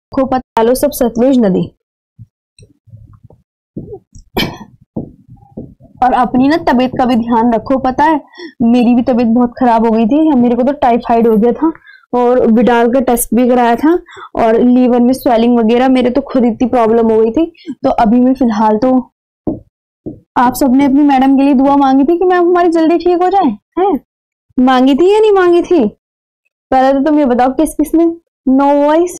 खो पता लो सब सतलुज नदी। और अपनी ना तबीयत का भी ध्यान रखो। पता है मेरी भी तबीयत बहुत खराब हो गई थी, मेरे को तो टाइफाइड हो गया था और विडाल का टेस्ट भी कराया था और लीवर में स्वेलिंग वगैरह, मेरे तो खुद इतनी प्रॉब्लम हो गई थी। तो अभी मैं फिलहाल तो, आप सबने अपनी मैडम के लिए दुआ मांगी थी कि मैम हमारी जल्दी ठीक हो जाए, है मांगी थी या नहीं मांगी थी? पहले तो तुम ये बताओ किस किसने। No voice,